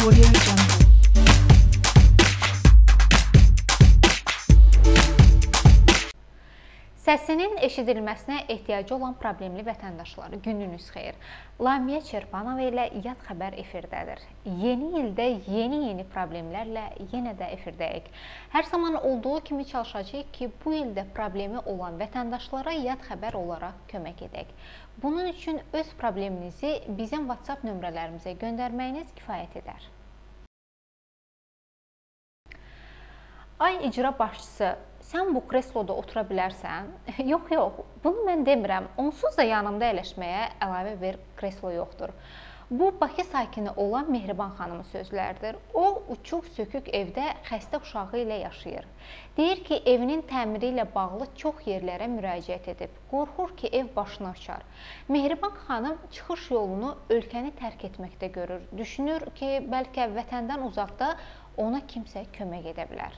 Audio Jungle. Səsinin eşidilməsinə ehtiyacı olan problemli vətəndaşları, gününüz xeyir. Lamiyə Çerpanova ilə Yad Xəbər efirdədir. Yeni ildə yeni problemlərlə yenə də efirdəyik. Hər zaman olduğu kimi çalışacağıq ki, bu ildə problemi olan vətəndaşlara Yad Xəbər olaraq kömək edək. Bunun üçün öz probleminizi bizim WhatsApp nömrələrimizə göndərməyiniz kifayət edər. Ay icra başçısı, sən bu kresloda otura bilərsən? Yox, bunu mən demirəm. Onsuz da yanımda əyləşməyə əlavə bir kreslo yoxdur. Bu, Bakı sakini olan Mehriban xanımın sözləridir. O, uçuq-sökük evdə xəstə uşağı ilə yaşayır. Deyir ki, evinin təmiri ilə bağlı çox yerlərə müraciət edib. Qorxur ki, ev başına uçar. Mehriban xanım çıxış yolunu ölkəni tərk etməkdə görür. Düşünür ki, bəlkə vətəndən uzaqda ona kimsə kömək edə bilər.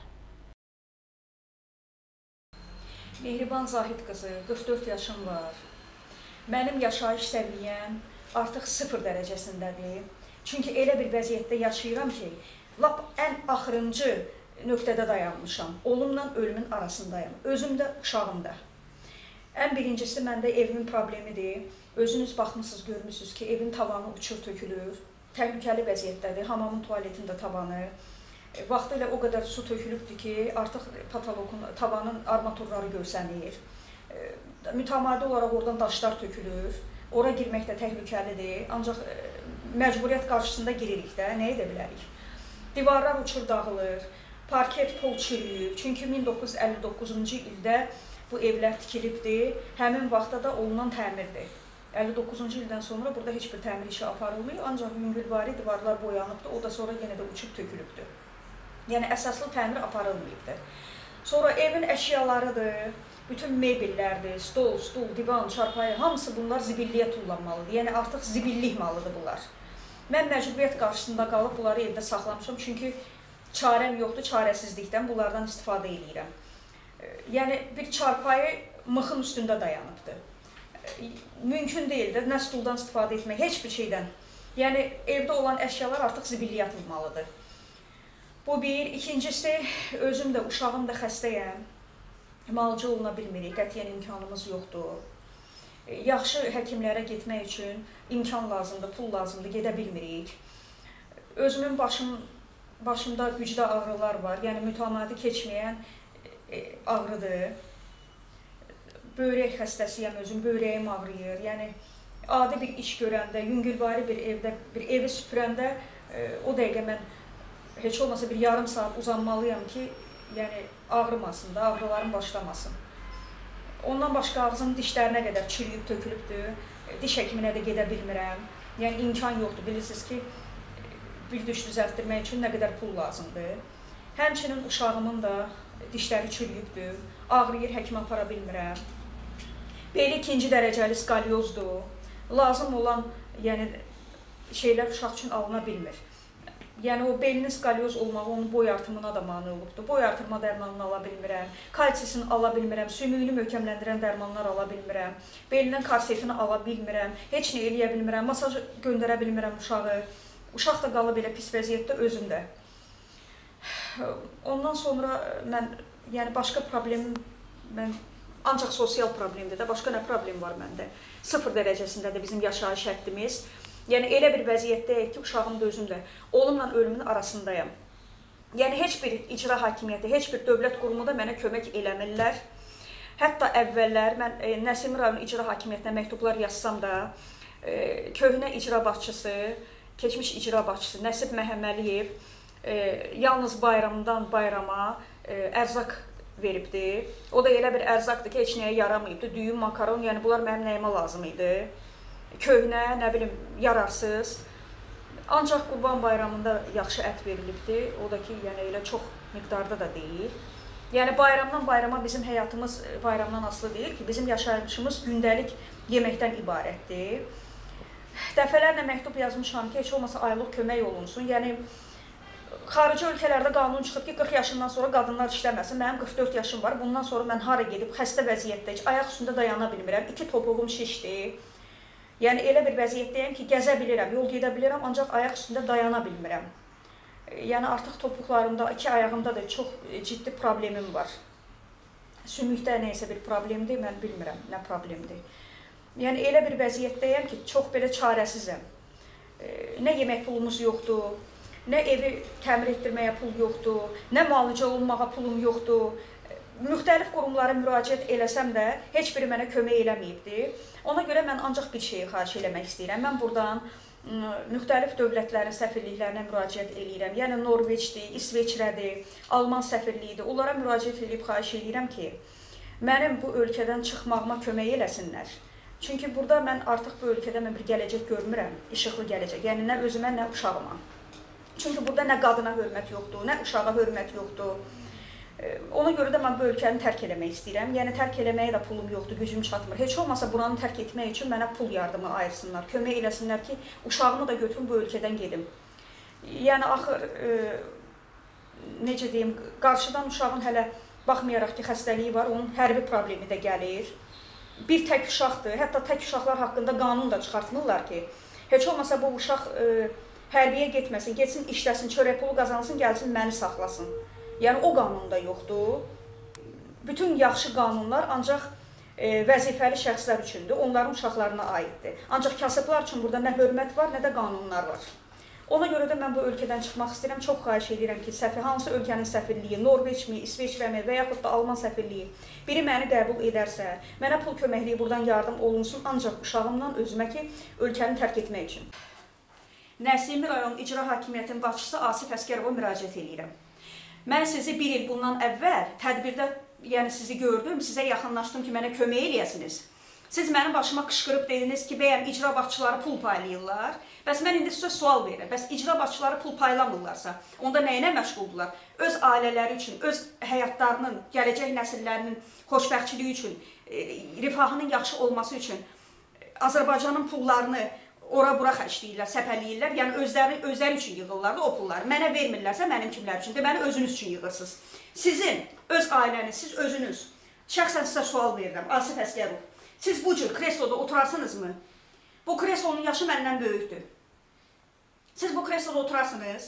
Mehriban Zahid qızı, 44 yaşım var. Mənim yaşayış səviyyəm artıq 0 dərəcəsindədir. Çünki elə bir vəziyyətdə yaşayıram ki, lap ən axırıncı nöqtədə dayanmışam. Olumla ölümün arasındayım. Özüm də, uşağım da. Ən birincisi məndə evimin problemidir. Özünüz baxmışsınız, görmüsünüz ki, evin tavanı uçur tökülür. Təhlükəli vəziyyətdədir. Hamamın tualetin də tavanı. Vaxtilə o qədər su tökülübdür ki, artıq patoloqun, tavanın armaturları görsənir. Mütəmadi olaraq oradan daşlar tökülür. Ora girmək də təhlükəlidir. Ancaq məcburiyyət qarşısında giririk də, nə edə bilərik? Divarlar uçur dağılır, parket pol çürüyüb. Çünki 1959-cu ildə bu evlər tikilibdir. Həmin vaxtda da olunan təmirdir. 59-cu ildən sonra burada heç bir təmir işi aparılmıyor. Ancaq yüngülvari divarlar boyanıbdır. O da sonra yenə də uçub tökülübdür. Yəni, əsaslı təmir aparılmayıbdır. Sonra evin əşyalarıdır, bütün mebellərdir, stol, stul, divan, çarpayı, hamısı bunlar zibilliyə tullanmalıdır. Yəni, artıq zibillik malıdır bunlar. Mən məcburiyyət qarşısında qalıb bunları evdə saxlamışam. Çünki çarəm yoxdur, çarəsizlikdən bunlardan istifadə edirəm. Yəni, bir çarpayı mıxın üstündə dayanıbdır. Mümkün deyildir, nə stuldan istifadə etmək, heç bir şeydən. Yəni, evdə olan əşyalar artıq zibilliyə atılmalıdır. Bu bir. İkincisi, özüm də, uşağım da xəstəyəm. Müalicə oluna bilmirik, qətiyyən imkanımız yoxdur. Yaxşı həkimlərə getmək üçün imkan lazımdır, pul lazımdır, gedə bilmirik. Özümün başımda gücdə ağrılar var, yəni mütəmadi keçməyən ağrıdır. Böyrək xəstəsiyəm özüm, böyrəyim ağrıyır. Yəni, adi bir iş görəndə, yüngülvari bir evdə, bir evi süpürəndə o dəqiqə mən heç olmasa bir yarım saat uzanmalıyam ki, yəni ağrımasın da, ağrılarım başlamasın. Ondan başqa ağzımın dişlərinə qədər çürüyüb, tökülübdür. Diş həkiminə də gedə bilmirəm. Yəni imkan yoxdur. Bilirsiniz ki, bir diş düzəltdirmək üçün nə qədər pul lazımdır. Həmçinin uşağımın da dişləri çürüyübdür. Ağrıyır, həkimə apara bilmirəm. Beli 2-ci dərəcəli skalyozdur. Lazım olan şeylər uşaq üçün alına bilmir. Yəni, o belinin skalyoz olmağı onun boy artımına da mane olubdur. Boy artırma dərmanını ala bilmirəm, kalsisini ala bilmirəm, sümüyünü möhkəmləndirən dərmanlar ala bilmirəm, belinin korsetini ala bilmirəm, heç nə eləyə bilmirəm, masaj göndərə bilmirəm uşağı. Uşaq da qalıb elə pis vəziyyətdə, özüm də. Ondan sonra mən, yəni başqa problemim, ancaq sosial problemdir də, başqa nə problem var məndə? 0 dərəcəsindədir bizim yaşayış həddimiz. Yəni, elə bir vəziyyətdəyək ki, uşağım da özüm də olumla ölümün arasındayım. Yəni, heç bir icra hakimiyyəti, heç bir dövlət qurumu da mənə kömək eləmirlər. Hətta əvvəllər mən Nəsimi rayon icra hakimiyyətinə məktublar yazsam da, köhnə icra başçısı, keçmiş icra başçısı Nəsib Məhəmməliyev yalnız bayramdan bayrama ərzaq veribdir. O da elə bir ərzaqdır ki, heç nəyə yaramayıbdır. Düyün, makaron, yəni bunlar mənim nəyimə lazım idi. Köhnə, nə bilim, yararsız. Ancaq Qurban bayramında yaxşı ət verilibdir. O da ki, yəni elə çox miqdarda da deyil. Yəni bayramdan bayrama bizim həyatımız bayramdan asılı deyil ki, bizim yaşayışımız gündəlik yeməkdən ibarətdir. Dəfələrlə məktub yazmışam ki, heç olmasa aylıq kömək olunsun. Yəni, xarici ölkələrdə qanun çıxıb ki, 40 yaşından sonra qadınlar işləməsin. Mənim 44 yaşım var. Bundan sonra mən hara gedib xəstə vəziyyətdə, ayaq üstündə dayana bilmirəm. 2 topuğum şişdir. Yəni elə bir vəziyyətdəyəm ki, gəzə bilirəm, yol gedə bilirəm, ancaq ayaq üstündə dayana bilmirəm. Yəni artıq topuqlarımda, iki ayağımda da çox ciddi problemim var. Sümükdə nəysə bir problemdir, mən bilmirəm nə problemdir. Yəni elə bir vəziyyətdəyəm ki, çox belə çarəsizəm. Nə yemək pulumuz yoxdur, nə evi təmir etdirməyə pul yoxdur, nə müalicə olunmağa pulum yoxdur. Müxtəlif qurumlara müraciət eləsəm də heç biri mənə kömək eləməyibdir. Ona görə mən ancaq bir şeyi xahiş eləmək istəyirəm. Mən buradan müxtəlif dövlətlərin səfirliklərinə müraciət eləyirəm. Yəni Norveçdir, İsveçrədir, Alman səfirliyidir. Onlara müraciət edib xahiş eləyirəm ki, mənim bu ölkədən çıxmağıma kömək eləsinlər. Çünki burada mən artıq bu ölkədə mən bir gələcək görmürəm, işıqlı gələcək. Yəni nə özümə, nə uşağıma. Çünki burada nə qadına hörmət yoxdur, nə uşağa hörmət yoxdur. Ona görə də mən bu ölkəni tərk eləmək istəyirəm. Yəni tərk eləməyə də pulum yoxdur, gücüm çatmır. Heç olmasa buranı tərk etmək üçün mənə pul yardımı ayırsınlar. Kömək eləsinlər ki, uşağımı da götürüm bu ölkədən gedim. Yəni axır necə deyim, qarşıdan uşağın hələ baxmayaraq ki, xəstəliyi var, onun hərbi problemi də gəlir. Bir tək uşaqdır. Hətta tək uşaqlar haqqında qanun da çıxartmırlar ki, heç olmasa bu uşaq hərbiyə getməsin, getsin, işləsin, çörək pulu qazansın, gəlsin, məni saxlasın. Yəni o qanun da yoxdur. Bütün yaxşı qanunlar ancaq vəzifəli şəxslər üçündür, onların uşaqlarına aiddir. Ancaq kasıblar üçün burada nə hörmət var, nə də qanunlar var. Ona görə də mən bu ölkədən çıxmaq istəyirəm. Çox xahiş edirəm ki, hansı ölkənin səfirliyi, Norveçmi, İsveçrəmi və yaxud da Alman səfirliyi biri məni qəbul edərsə, mənə pul köməkliyi buradan yardım olunsun, ancaq uşağımdan özümə ki, ölkəni tərk etmək üçün. Nəsimi rayon İcra Hakimiyyətinin başçısı Asif Əskərova müraciət edirəm. Mən sizi bir il bundan əvvəl tədbirdə, yəni sizi gördüm, sizə yaxınlaşdım ki, mənə kömək eləyəsiniz. Siz mənim başıma qışqırıb dediniz ki, bəyəm icra başçıları pul paylayırlar. Bəs mən indi sizə sual verirəm. Bəs icra başçıları pul paylamırlarsa, onda nəyinə məşğuldurlar? Öz ailələri üçün, öz həyatlarının, gələcək nəsillərinin xoşbəxtçiliyi üçün, rifahının yaxşı olması üçün Azərbaycanın pullarını ora-bura xərcləyirlər, səpələyirlər. Yəni özləri üçün yığırlar da o pulları. Mənə vermirlərsə mənim kimlər üçün? Deməli özünüz üçün yığırsınız. Sizin öz ailəniz, siz özünüz. Şəxsən sizə sual verirəm, Asif Əskərov. Siz bu cür kresloda oturarsınızmı? Bu kreslonun yaşı məndən böyükdür. Siz bu kresloda oturarsınız?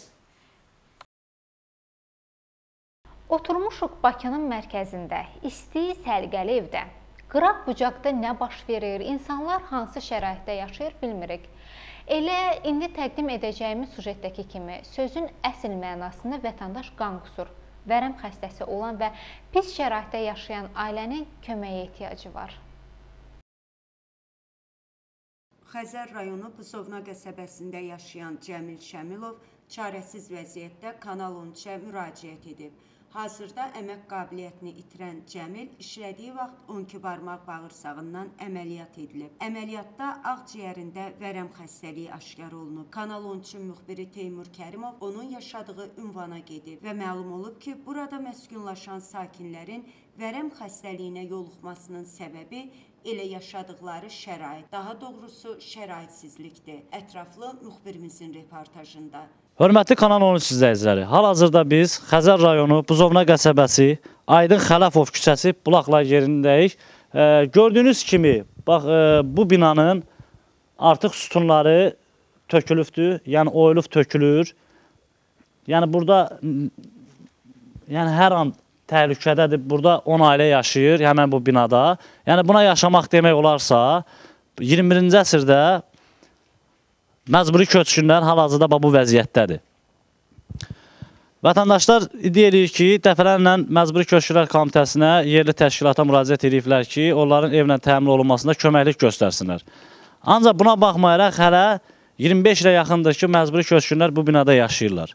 Oturmuşuq Bakının mərkəzində, isti, səliqəli evdə. Qıraq-bucaqda nə baş verir, insanlar hansı şəraitdə yaşayır bilmirik. Elə indi təqdim edəcəyimiz sujetdəki kimi sözün əsl mənasını vətəndaş qan qusur, vərəm xəstəsi olan və pis şəraitdə yaşayan ailənin köməyə ehtiyacı var. Xəzər rayonu Buzovna qəsəbəsində yaşayan Cəmil Şəmilov çarəsiz vəziyyətdə Kanal 13-ə müraciət edib. Hazırda əmək qabiliyyətini itirən Cəmil işlədiyi vaxt 12 barmaq bağırsağından əməliyyat edilib. Əməliyyatda ağciyərində vərəm xəstəliyi aşkar olunub. Kanal 13-ün müxbiri Teymur Kərimov onun yaşadığı ünvana gedib və məlum olub ki, burada məskunlaşan sakinlərin vərəm xəstəliyinə yoluxmasının səbəbi elə yaşadıkları şərait, daha doğrusu şəraitsizlikdir. Ətraflı müxbirimizin reportajında. Hörmətli Kanal 13 izləyiciləri, hal-hazırda biz Xəzər rayonu Buzovna qəsəbəsi, Aydın Xələfov küçəsi Bulaqlar yerindəyik. Gördüyünüz kimi, bax, bu binanın artıq sütunları tökülübdür, yəni oyulub tökülür. Yəni burada hər an təhlükədədir. Burada 10 ailə yaşayır, həmən bu binada. Yəni buna yaşamaq demək olarsa, 21-ci əsrdə məcburi köçkünlər hal-hazırda bu vəziyyətdədir. Vətəndaşlar iddia edir ki, dəfələrlə Məcburi Köçkünlər Komitəsinə, yerli təşkilata müraciət ediblər ki, onların evlə təmin olunmasında köməklik göstərsinlər. Ancaq buna baxmayaraq hələ 25 ilə yaxındır ki, məcburi köçkünlər bu binada yaşayırlar.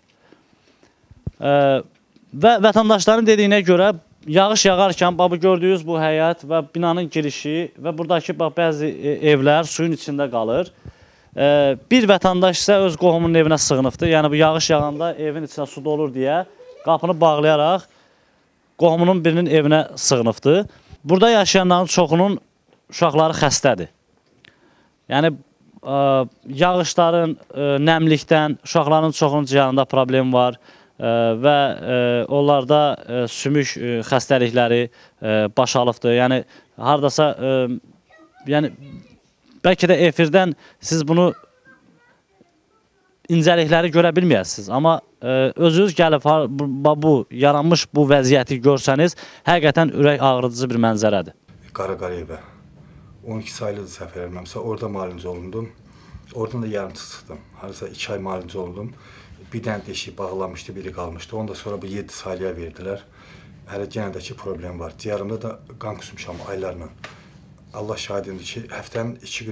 Və vətəndaşların dediyinə görə yağış yağarkən bu gördüyünüz bu həyət və binanın girişi və buradakı bəzi evlər suyun içində qalır. Bir vətəndaş isə öz qohumunun evinə sığınıbdır. Yəni bu yağış yağanda evin içində su dolur deyə qapını bağlayaraq qohumunun birinin evinə sığınıbdır. Burada yaşayanların çoxunun uşaqları xəstədir. Yəni yağışların, nəmlikdən uşaqların çoxunun ciyarında problem var və onlarda sümük xəstəlikləri baş alıbdır. Yəni hardasa bəlkə də efirdən siz bunu incəlikləri görə bilməyəsiniz. Amma özünüz gəlib bu yaranmış bu vəziyyəti görsəniz, həqiqətən ürək ağrıdıcı bir mənzərədir. Qaraqarayevə 12 saylı səfər eləməmsə, orada müalicə olundum. Oradan da yarımçı çıxdım. Harasa 2 ay müalicə olundum. Bir dənə deşik bağlanmışdı, biri qalmışdı. Ondan sonra bu 7 saylıya verdilər. Hələ genəldəki problem var. Ciyarımda da qan kusmuşam aylarla. Allah şahidimdir ki, həftənin 2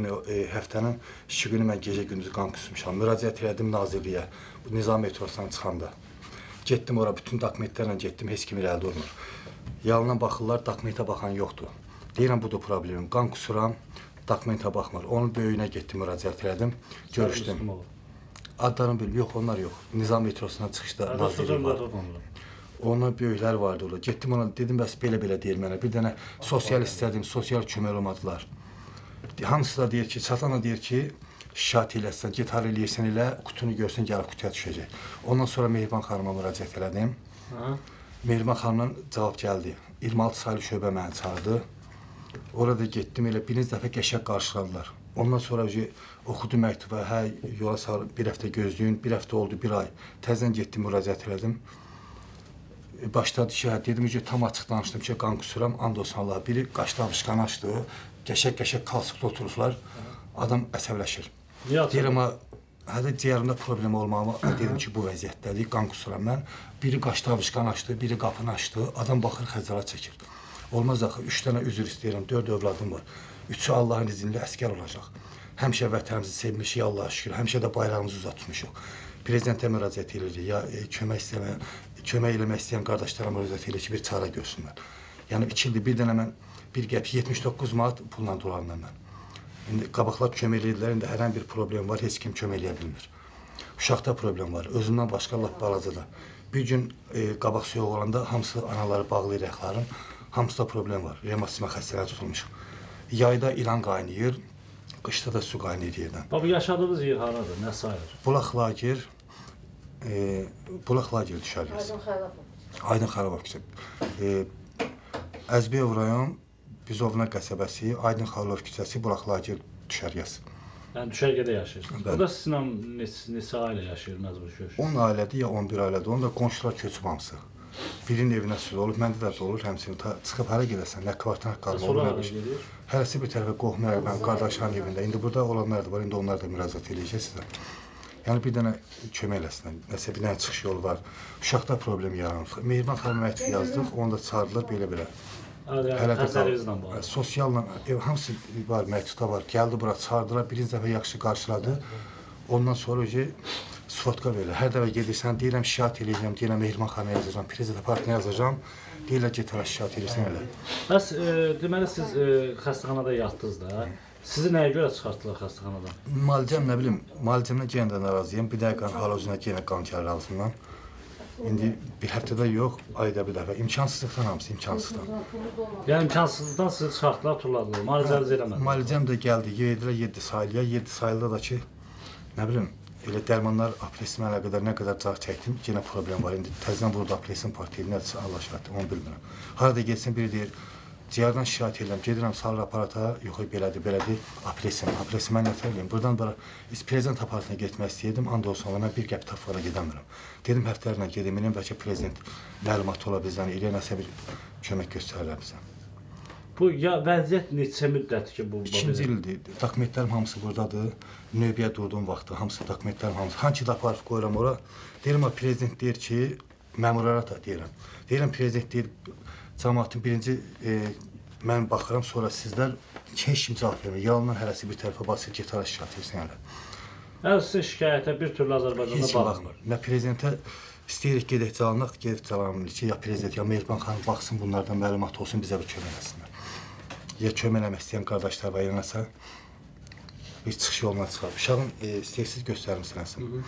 günü mən gecə-gündüz qan kusmuşam. Müraciət elədim nazirliyə, bu Nizam metrosundan çıxanda. Getdim ora, bütün dokumentlərlə getdim, heç kim irəli durmur. Yalına baxırlar, dokumentə baxan yoxdur. Deyirəm, budur problemim. Qan kusuram, dokumentə baxmır. Onun böyüyünə getdim, müraciət elədim, görüşdüm. Adlarını bilmir, yox, onlar yox. Nizam metrosundan çıxışda nazirlik var. Onun böyüklər vardı orada. Getdim ona, dedim, bəs belə-belə deyir mənə. Bir dənə sosial istədim, sosial kömək olmadılar. Hamısı da deyir ki, çatana deyir ki, şikayət eləsən, get har eləyirsən elə, qutunu görsən, gəlib qutuya düşəcək. Ondan sonra Mehriban xanıma müraciət elədim. Mehriban xanımdan cavab gəldi. 26 saylı şöbə məni çağırdı. Orada getdim, elə birinci dəfə qəşəng qarşıladılar. Ondan sonra oxudu məktuba, hə, yola salıb, bir həftə gözləyin, bir həftə oldu, bir ay. Təzən getdim, müraciət elədim. Başladı ki, dedim ki, tam açıq danışdım ki, qan kusuram, and olsun Allah. Biri qaşda avışqanı açdı, qəşəng kalsıqda otururlar, adam əsəbləşir. Deyirəm, hədə ciyarımda problem olmağıma, dedim ki, bu vəziyyətdədir, qan kusuram mən. Biri qaşda avışqanı açdı, biri qapını açdı, adam baxır, xəcalat çəkir. Olmaz axı, 3 dənə üzr istəyirəm, 4 övladım var. 3'ü Allahın izinlə əskər olacaq. Həmişə vətənimizi sevmişik, Allah'a şükür, həmişə də bayrağımızı uzatmışıq. Prezidentə müraciət edirik, ya kömək eləmək istəyən qardaşlara müraciət edirik ki, bir çara görsünlər. Yəni 2 ildir bir dənə mən bir qəpik 79 manat pulla dolandım mən. İndi qabaqlar kömək edirlər, indi hər bir problem var, heç kim kömək eləyə bilmir. Uşaqda problem var, özündən başqa lap balacadır. Bir gün qabaq soyuq olanda hamısı anaları bağlayır ayaqların, hamısında problem var, revmatizma xəstələri tutulmuş. Yayda ilan qaynayır, qışda da su qaynayır yerdən. Bu yaşadığınız yer haradır, nə sayılır? Bulaq Lager düşəriyiz. Aydın Xarabov küçə. Əzbiyov rayon, Bizovna qəsəbəsi, Aydın Xarabov küçəsi, Bulaq Lager düşəriyiz. Yəni düşərgədə yaşayırsınız. Burada sizinlə neçə ailə yaşayır məcbur köşk? 10 ailədir ya 11 ailədir. Onun da qonşular köçüb hamısı. Birinin evinə süz olur, məndə də olur, həmçinin çıxıb hara gedəsən, nə kvartana qalma olur, nə bir şey. Hərəsi bir tərəfə qohmayaq, mən qardaşların evində. İndi burada olanlar da var, indi onlar da müraciət edəcək sizə. Yəni bir dənə kömək eləsinlər, nəsə bir dənə çıxış yolu var. Uşaqda problem yaranır. Mehriban xanıma məktub yazdıq, onu da çağırdılar belə-belə. Xəstəliyinizlə bağlı. Sosialla, hamısı var, məktubda var. Gəldi bura, çağırdılar, birinci dəfə yaxşı qarşıladı. Ondan sonra Sufotka verirlər. Hər dəfə gedirsən, deyirəm şikayət eləyəcəm, deyirəm Mehriban xanıma yazacağam, prezident partiyaya yazacağam. Deyirlər ki, tərəf şikayət edirsən elə. Bəs deməli siz xəstəxanada yatdınız da. Sizi nəyə görə çıxartdılar xəstəxanadan? Müalicəm nə bilim, müalicəmdən yenə də narazıyam. Bir dəqiqə hala özünə yenə qan gəlir ağzından. İndi bir həftədə yox, ayda bir dəfə. İmkansızlıqdan hamısı, imkansızlıqdan. Yəni imkansızlıqdan sizi çıxartdılar, turladılar. Müalicəniz eləmədiniz. Müalicəm də gəldi, yeridilər 7 saylıya. 7 saylıda da ki, nə bilim, elə dərmanlar, operasiya əlaqədar nə qədər cağ çəkdim, yenə problem var. İndi təzdən burada operasiya partiyası nədirsə, Allah şahid, onu bilmirəm. Harada getsin biri deyir, ciyardan şikayət edirəm, gedirəm salır aparata, yox belədir, operasiya mən nətər eləyim. Buradan bara prezident aparatına getmək istəyirdim, and olsun, mən bir qəpik tapıqlara gedəmirəm. Dedim həftələrlə gedim, bəlkə prezident məlumatı ola bizdən, elə nəsə bir kömək göstərirlər bizə. Bu vəziyyət neçə müddət ki bu? 2-ci ildir, dokumentlərim hamısı buradadır. Növbəyə durduğum vaxtda hamısı dokumentlərim hamısı. Hangi da aparıb qoyuram ora, deyirəm, prezident deyir ki, məmurlara da deyirəm. Deyirəm, prezident deyir, cəmaatın birinci, mən baxıram, sonra sizlər heç kim cavab vermir. Yalandan hərəsi bir tərəfə basır, getara şikayət etsin hələ. Yəni sizin şikayətə bir türlü Azərbaycanda baxmır. Nə prezidentə istəyirik gedək calanaq, gedib calanmır ki, ya prezident, ya Mehriban xanım baxsın, bunlardan məlumat olsun, bizə bir kömək eləsinlər. Ya kömək eləmək istəyən qardaşlar var, yanasa bir çıxış yoluna çıxar. Uşağın istəyiksiz göstərmişsənəsin.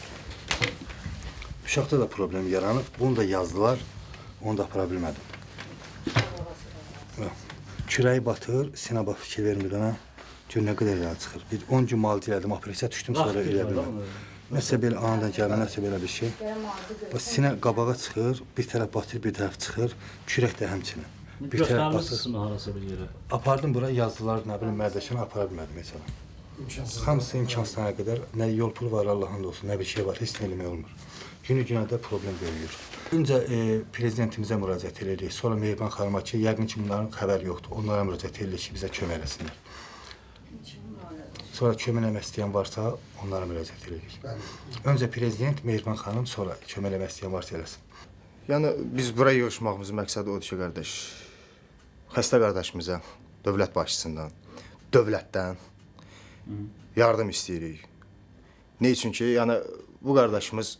Uşaqda da problem yaranıb, bunu da yazdılar, onu da apara bilmədim. Kürəyi batır, sinəba fikir vermir ona, gör nə qədər yana çıxır. Bir 10 gün müalicə elədim, operasiya düşdüm, sonra elə bilməm. Nəsə belə anadan gəlmə, nəsə belə bir şey. Sinə qabağa çıxır, bir tərəf batır, bir tərəf çıxır, kürək də həmçinin. Göstərmişsiniz mi harasa bir yerə? Apardım bura, yazdılar, nə bilim, mərdəşəni apara bilmədim mesela. Hamısı imkansızlara qədər nə yol pulu var Allah'ın da olsun, nə bir şey var, heç nə eləmək olmur. Günü-günə də problem görülür. Öncə prezidentimizə müraciət edirik, sonra Mehriban xanıma ki, yəqin ki, bunların xəbəri yoxdur. Onlara müraciət edirik ki, bizə kömək eləsinlər. Sonra kömək eləmək istəyən varsa, onlara müraciət edirik. Öncə prezident, Mehriban xanım, sonra kömək eləmək istəyən varsa eləsin. Yəni, biz buraya yığışmağımızın məqsədi odur ki, qardaş, xəstə qardaşımıza, dövlət başçısından, dövlətdən yardım istəyirik. Ne üçün ki, yəni, bu qardaşımız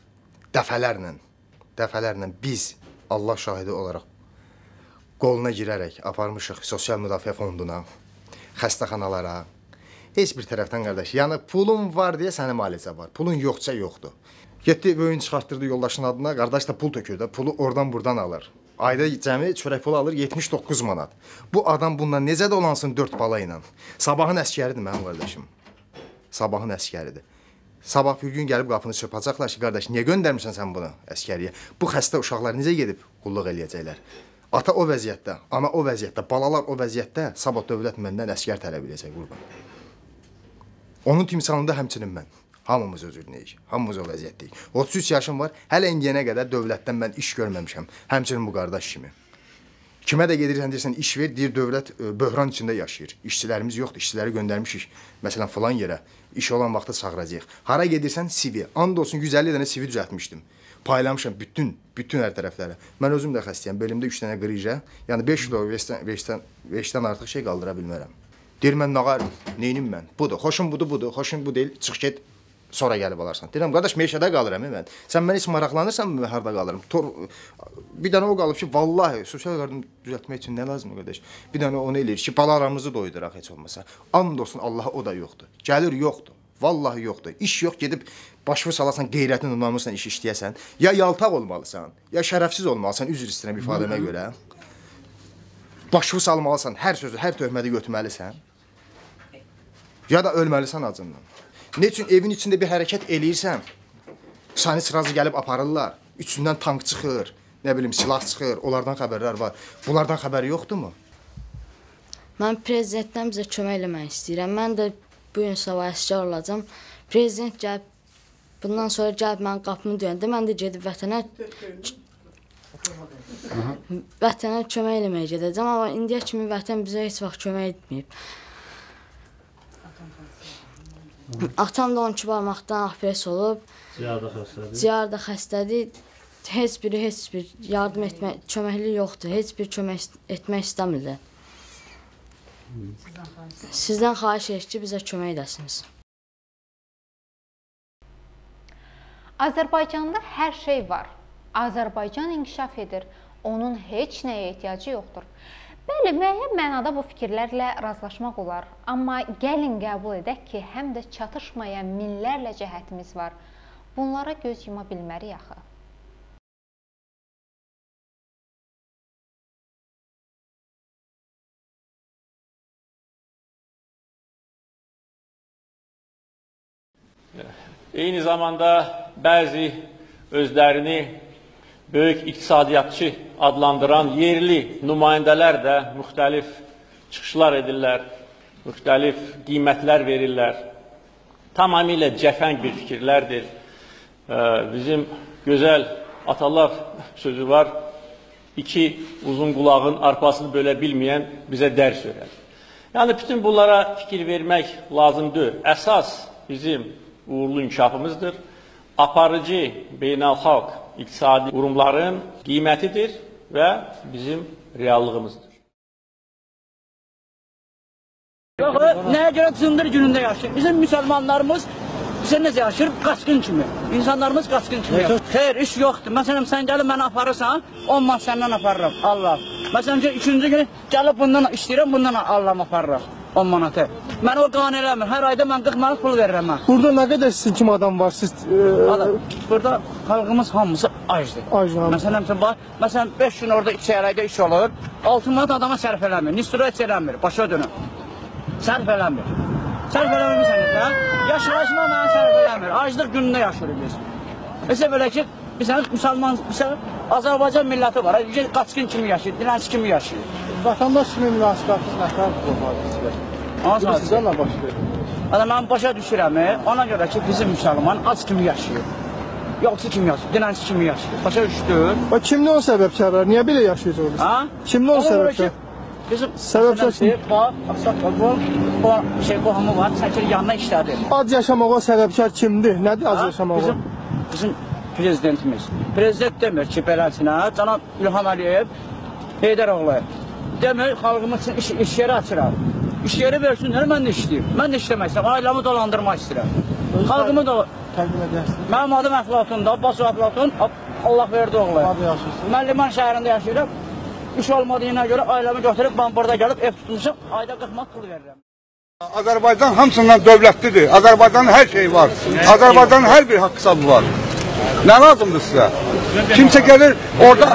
dəfələrlə biz Allah şahidi olaraq qoluna girərək aparmışıq sosial müdafiə fonduna, xəstəxanalara, heç bir tərəfdən qardaş. Yəni, pulun var deyə sənə müalicə var, pulun yoxsa yoxdur. Getdi, böyün çıxartdırdı yoldaşın adına, qardaş da pul tökür də, pulu oradan-buradan alır. Ayda cəmi çörək pulu alır 79 manat. Bu adam bundan necə dolansın 4 bala ilə? Sabahın əskəridir mənim qardaşım. Sabahın əskəridir. Sabah bir gün gəlib qapını çırpacaqlar ki, qardaş, niyə göndərmirsən sən bunu əskəriyə? Bu xəstə uşaqlar necə gedib qulluq eləyəcəklər? Ata o vəziyyətdə, ana o vəziyyətdə, balalar o vəziyyətdə, sabah dövlət məndən əskər tələb edəcək qurban. Onun timsalında həmçinin mən. Hamımız özürlüyük, hamımız o vəziyyətdəyik. 33 yaşım var, hələ indiyənə qədər dövlətdən mən iş görməmişəm, həmçinin bu qardaş kimi. Kimə də gedirsən, deyirsən, iş ver, deyir, dövlət böhran içində yaşayır. İşçilərimiz yoxdur, işçiləri göndərmişik. Məsələn, filan yerə, iş olan vaxtda çağıracaq. Hara gedirsən, CV. And olsun, 150 dənə CV düzəltmişdim. Paylamışam bütün hər tərəflərə. Mən özüm də xəstəyəm, belimdə 3 dənə qrija, yəni 5 kilo veçdən artıq şey qaldıra bilmərəm. Deyir, mən nağarım, neynim mən? Budur, xoşum budur, xoşum bu deyil, çıx get. Sonra gəlib alarsan. Deyirəm, qardaş, meşədə qalıram mən. Sən mən heç maraqlanırsan mı, harada qalırım? Bir dənə o qalıb ki, vallahi, sosial yardım düzəltmək üçün nə lazımdır, qardaş? Bir dənə onu eləyir ki, balalarımızı doyduraq heç olmasa. And olsun, Allah o da yoxdur. Gəlir yoxdur. Vallahi yoxdur. İş yox, gedib başvur salasan, qeyrətin namusla iş işləyəsən. Ya yaltaq olmalısan, ya şərəfsiz olmalısan, üzr istəyirəm ifadəmə görə. Başvur salmalısan, hər sözü, hər töhmədi götürməlisən. Ya da ölməlisən acından. Ne üçün evin içində bir hərəkət eləyirsən, səni sırası gəlib aparırlar, üçündən tank çıxır, nə bilim, silah çıxır, onlardan xəbərlər var. Bunlardan xəbəri yoxdurmu? Mən prezidentdən bizə kömək eləmək istəyirəm. Mən də bu gün sabah əskər olacam. Prezident gəlib, bundan sonra gəlib mənim qapımı döyəndə, mən də gedib vətənə kömək eləməyə gedəcəm. Amma indiyə kimi vətən bizə heç vaxt kömək etməyib. Atam da 12 barmaqdan operasiya olub. Ciyar da xəstədir. Heç bir yardım etmək, köməkli yoxdur. Heç bir kömək etmək istəmirlər. Sizdən xahiş edir ki, bizə kömək edəsiniz. Azərbaycanda hər şey var. Azərbaycan inkişaf edir. Onun heç nəyə ehtiyacı yoxdur. Bəli, müəyyən mənada bu fikirlərlə razılaşmaq olar. Amma gəlin qəbul edək ki, həm də çatışmayan minlərlə cəhətimiz var. Bunlara göz yuma bilmərik axı. Eyni zamanda bəzi özlərini böyük iqtisadiyyatçı adlandıran yerli nümayəndələr də müxtəlif çıxışlar edirlər, müxtəlif qiymətlər verirlər. Tamamilə cəfəng bir fikirlərdir. Bizim gözəl atalar sözü var, iki uzun qulağın arpasını bölə bilməyən bizə dərs öyrədir. Yəni, bütün bunlara fikir vermək lazımdır. Əsas bizim uğurlu inkişafımızdır. Aparıcı beynəlxalq iqtisadi qurumların qiymətidir və bizim reallığımızdır. Nəyə görə cındır günündə yaşayır? Bizim müsəlmanlarımız bizə necə yaşayır? Qaçqın kimi. İnsanlarımız qaçqın kimi yaşayır. Xeyr, iş yoxdur. Məsələn, sən gəlib məni aparırsan, 10 manat səndən aparıram. Allah. Məsələn, üçüncü gün gəlib bundan işləyirəm, bundan Allah'ım aparıraq. 10 manatı. Mən o qan eləmir. Hər ayda mən 40 manat pul verirəm mən. Burada nə qədər sizin kimi adam var? Siz burada xalqımız hamısı acdır. Məsələn 5 gün orada içəridə iş olur. 6 manat adama sərf eləmir. Nistura heç eləmir. Başa dönüm. Sərf eləmir. Sərf eləmirsən də. Yaşayışma mənə sərf eləmir. Aclıq günündə yaşayırıq biz. Mesela belə ki, müsəlman, Azərbaycan milləti var. Qaçqın kimi yaşayır, dilənçi kimi yaşayır. Vətəndaş kimi münasibətiniz nə qədər bu hadisələr? Sizlərlə başlayır. Mən başa düşürəm, ona görə ki, bizim müsəlman ac kimi yaşayır. Yolçu kimi yaşayır, dinənçi kimi yaşayır. Başa düşdür. O kimdir o səbəbkarlar? Niyə belə yaşayırsınız? Ha? Kimdir o səbəbkar? Bizim səbəbkar kim? Bu şey qohumu var, çəkir yanına işlədir. Ac yaşamağa səbəbkar kimdir? Nədir ac yaşamağa? Bizim prezidentimiz. Prezident demir ki, beləsinə, cənab İlham Əliyev, Heydəroğlu, demir, xalqımız üçün iş yeri açıram. İş yeri versinlər, mən də işləyim. Mən də işləmək istəyirəm, ailəmi dolandırmaq istəyirəm. Xalqımı da... Mənim adım Əflatun da, Abbas Əflatun, Allah verdi oğlu. Mən Liman şəhərində yaşayırım. İş olmadığına görə ailəmi götürüb, mən burada gəlib ev tutmuşum, ayda 40 manat pul verirəm. Azərbaycan hamısından dövlətlidir. Azərbaycanın hər şeyi var. Azərbaycanın hər bir haqq hesabı var. Nə lazımdır sizə? Kimsə gəlir orada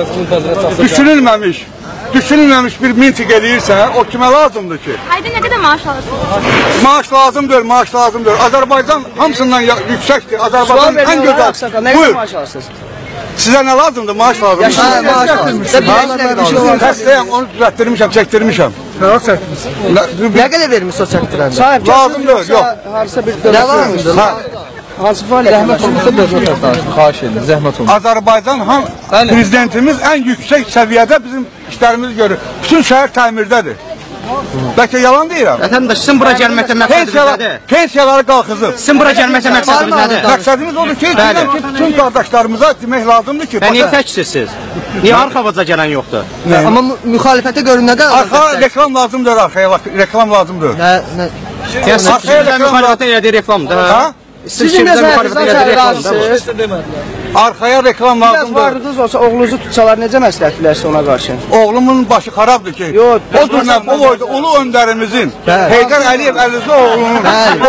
düşünülməmiş bir mintiq eləyirsə, o kimə lazımdır ki? Ayda nə qədər maaş alırsınız? Maaş lazımdır, maaş lazımdır. Azərbaycan hamısından yüksəkdir. Azərbaycan ən gözəl. Buyur. Sizə nə lazımdır? Maaş lazımdır. Xəstəyəm, onu düzəltdirmişəm, çəkdirmişəm. Nə qədər vermiş o çəkdirəndə? Lazımdır, yox. Nə lazımdır? Hansı fəaliyyət? Zəhmət olmasa dövlət tərəfindən xahiş edir, zəhmət olmasa. Azərbaycan prezidentimiz ən yüksək səviyyədə bizim işlərimizi görür. Bütün şəhər təmirdədir. Bəlkə yalan deyirəm. Vətəndaş, sizin bura gəlməkdə məqsədiniz nədir? Pensiyaları qalxızıb. Sizin bura gəlməkdə məqsədiniz nədir? Məqsədimiz odur ki, bütün qardaşlarımıza demək lazımdır ki... Niyə təksizsiz? Niyə arxavaca gələn yoxdur? Amma müxalifətə görünədə... Arxa reklam lazımdır, arxaya reklam lazımdır. Sizə müxalifətə elədiyi reklamdır. Sizin məzərinizdən razısınız? Arxaya reklam lazımdır. Biraz varlığınız olsa oğlunuzu tutsalar necə məsləhət bilərsə ona qarşı? Oğlumun başı xarabdır ki. O boyda ulu öndərimizin, Heydər Əliyev Əlizoğlu'nun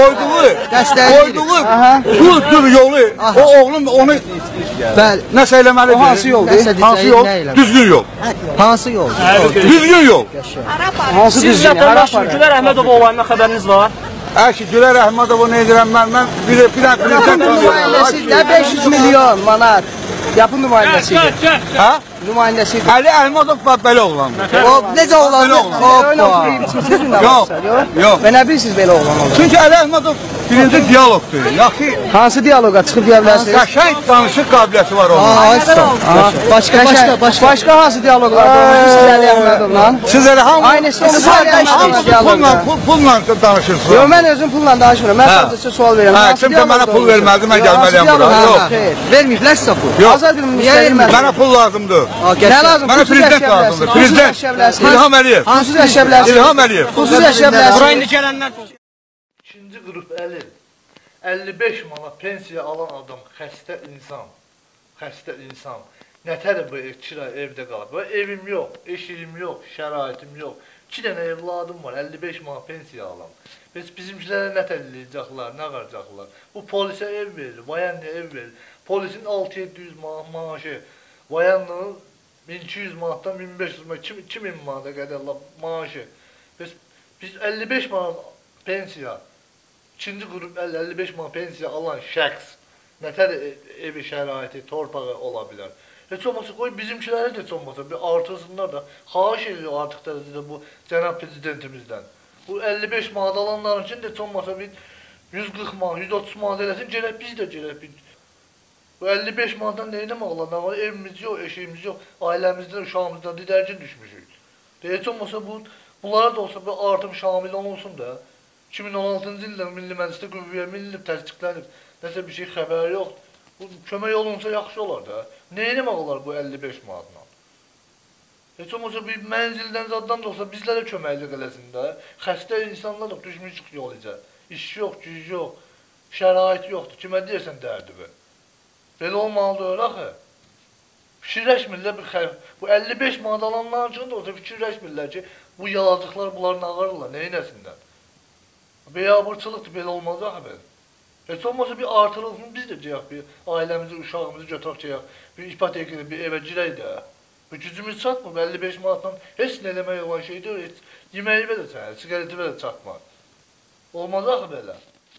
qoyduğu yolu, o oğlum onu nəsə eləməlidir. O hansı yoldur? Hansı yol? Düzgün yol. Hansı yol? Düzgün yol. Hansı düzgün? Siz vətəndaş Gülər Əhmədov olayından xəbəriniz var? Əşi, Gülər Əhmədov nə edirəm mən bir nümayəndəsidir, 500 milyon manat. Yapın nümayəndəsidir. Hə? Nümayəndəsidir. Əli Əhmədov belə oğlandır. O necə oğlandır? Yox. Və nə bilirsiniz belə oğlan olur? Çünki Əli Əhmədov birinci diyalogdur. Yaxşı. Hansı diyaloqa çıxıb deyə bilərsiniz? Qəşəng danışıq qabiliyyəti var onun. Başqa hansı diyaloqlar olmuş siz Əli Əhmədovla? Siz elə aynısı onu paylaşdığınız diyaloqlar. Pulla danışırsınız. Yox, mən özüm pulla danışmıram. Mən sadəcə sizə sual verirəm. Kimsə mənə pul verməlidir, mən gəlməliyəm bura. Yox. Verməyiblər sizə pul. Azad dilimini istəyirəm. Mənə pul lazımdır. Nə lazım? Mənə prezident lazımdır. Prezident İlham Əliyev. Hansız yaşaya bilərsiniz? İlham Əliyev. Pulsuz yaşaya bilərsiniz. Bura indi gələnlər... İkinci qrup əlil. 55 manat pensiya alan adam, xəstə insan. Nətər bu kira evdə qalır? Bu evim yox, eşiyim yox, şəraitim yox. 2 dənə evladım var, 55 manat pensiya alam. Bizimkilərə nətər eləyəcəklər, nə qaracaqlar? Bu polisə ev verir, vayanlıya ev verir. Polisin 6-700 manat maaşı, vayanlının 1200 manatdan 1500 manat, 2000 manata qədər maaşı. Biz 55 manat pensiya, ikinci qrup 55 manat pensiya alan şəxs nətər evi şəraiti, torpağı ola bilər? Heç olmasa qoy bizimkiləri də heç olmasa bir artırsınlar da, xahiş ediyor artıq dərəcədə bu cənab prezidentimizdən. Bu 55 manat alanların üçün də heç olmasa bir 140 manat, 130 manat eləsin, gələk biz də gələk bir. Bu 55 manatdan neynəmək olar? Nə var? Evimiz yox, eşiyimiz yox, ailəmizdən, uşağımızdan didərgin düşmüşük. Heç olmasa bunlara da olsa bir artım şamil olunsun da. 2016-cı ildə Milli Məclisdə qüvvəyə minilib, təsdiqlənib, nəsə bir şey xəbəri yoxdur. Bu kömək olunsa yaxşı olar da. Neynəmək olar bu 55 manatla? Heç olmasa bir mənzildən zaddan da olsa bizlərə köməklik eləsin də. Xəstə insanlar da düşmüşük yol izə. İş yox, güc yox, şərait yoxdur. Kimə deyirsən dərdi bu? Belə olmalıdır axı. Fikirləşmirlər bu 55 manat alanlar üçün də olsa fikirləşmirlər ki, bu yazıqlar bunların ağırlar, neynəsinlər? Beyabırçılıqdır, belə olmaz axı belə. Heç olmasa bir artırılsın, biz də deyək, bir ailəmizi, uşağımızı götürək deyək, bir ipotekini, bir evə girək də. Bu gücümüz çatmır, 55 manatdan heç nə eləmək olan şey deyil, heç yeməyi belə çəkər, sigareti belə çatmaz. Olmaz axı belə.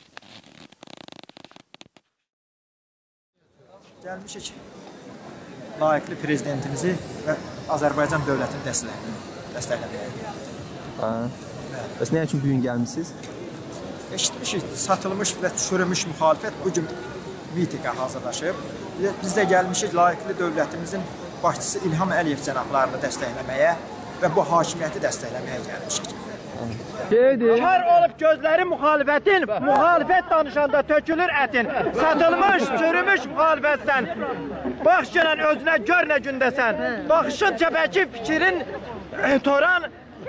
Gəlmişik layiqli prezidentimizi və Azərbaycan dövlətini dəstəkləməyə. Bəs nə üçün bugün gəlmişsiniz? eşitmişik, satılmış və çürümüş müxalifət bugün mitingə hazırlaşıb. Biz də gəlmişik layiqli dövlətimizin başçısı İlham Əliyev cənablarını dəstəkləməyə və bu hakimiyyəti dəstəkləməyə gəlmişik. Kar olub gözləri müxalifətin, müxalifət danışanda tökülür ətin. Satılmış, çürümüş müxalifətsən. Bax gələn özünə gör nə gündəsən. Baxışın çəbəki fikrin toran.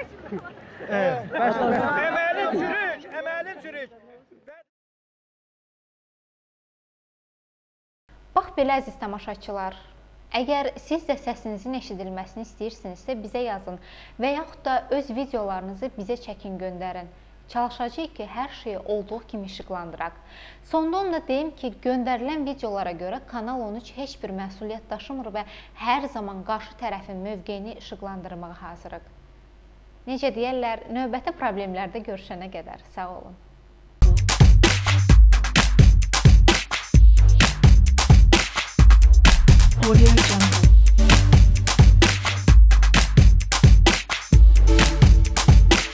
Əməlin çürük, əməlin çürük. Bax belə əziz tamaşaçılar, əgər siz də səsinizin eşidilməsini istəyirsinizsə bizə yazın və yaxud da öz videolarınızı bizə çəkin göndərin. Çalışacağıq ki, hər şeyi olduğu kimi işıqlandıraq. Sonda onu da deyim ki, göndərilən videolara görə Kanal 13 heç bir məsuliyyət daşımır və hər zaman qarşı tərəfin mövqeyini işıqlandırmağa hazırıq. Necə deyərlər, növbəti problemlərdə görüşənə qədər. Sağ olun. Audio Jungle.